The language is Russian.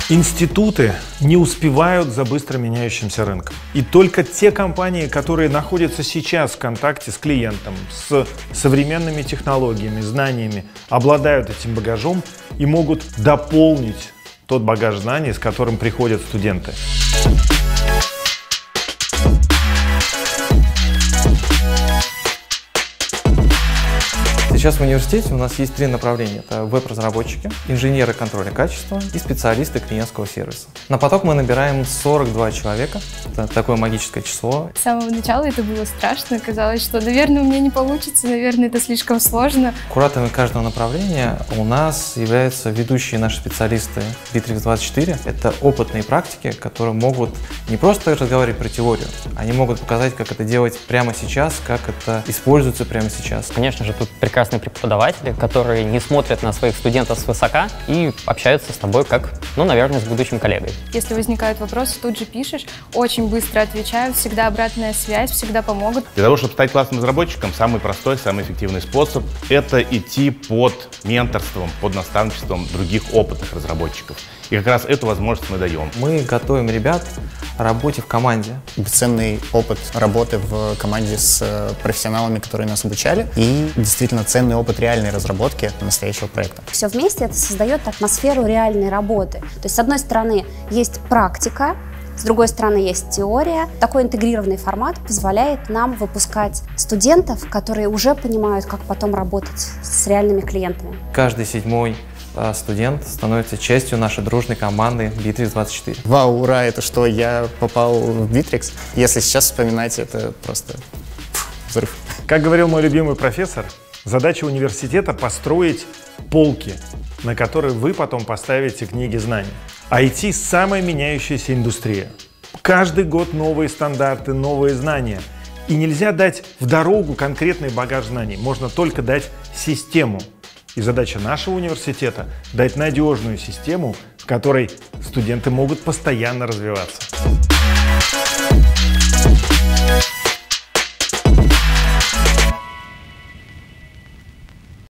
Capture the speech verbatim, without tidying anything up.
Институты не успевают за быстро меняющимся рынком. И только те компании, которые находятся сейчас в контакте с клиентом, с современными технологиями, знаниями, обладают этим багажом и могут дополнить тот багаж знаний, с которым приходят студенты. Сейчас в университете у нас есть три направления. Это веб-разработчики, инженеры контроля качества и специалисты клиентского сервиса. На поток мы набираем сорок два человека. Это такое магическое число. С самого начала это было страшно. Казалось, что, наверное, у меня не получится, наверное, это слишком сложно. Кураторами каждого направления у нас являются ведущие наши специалисты Битрикс двадцать четыре. Это опытные практики, которые могут не просто разговаривать про теорию, они могут показать, как это делать прямо сейчас, как это используется прямо сейчас. Конечно же, тут прекрасные преподаватели, которые не смотрят на своих студентов свысока и общаются с тобой как, ну, наверное, с будущим коллегой. Если возникают вопросы, тут же пишешь, очень быстро отвечают, всегда обратная связь, всегда помогут. Для того, чтобы стать классным разработчиком, самый простой, самый эффективный способ – это идти под менторством, под наставничеством других опытных разработчиков. И как раз эту возможность мы даем. Мы готовим ребят к работе в команде. Ценный опыт работы в команде с профессионалами, которые нас обучали, и действительно ценный опыт реальной разработки настоящего проекта. Все вместе это создает атмосферу реальной работы. То есть, с одной стороны, есть практика, с другой стороны, есть теория. Такой интегрированный формат позволяет нам выпускать студентов, которые уже понимают, как потом работать с реальными клиентами. Каждый седьмой студент становится частью нашей дружной команды Битрикс двадцать четыре. Вау, ура, это что, я попал в Битрикс? Если сейчас вспоминать, это просто взрыв. Как говорил мой любимый профессор, задача университета — построить полки, на которые вы потом поставите книги знаний. ай ти — самая меняющаяся индустрия. Каждый год новые стандарты, новые знания. И нельзя дать в дорогу конкретный багаж знаний, можно только дать систему. И задача нашего университета — дать надежную систему, в которой студенты могут постоянно развиваться.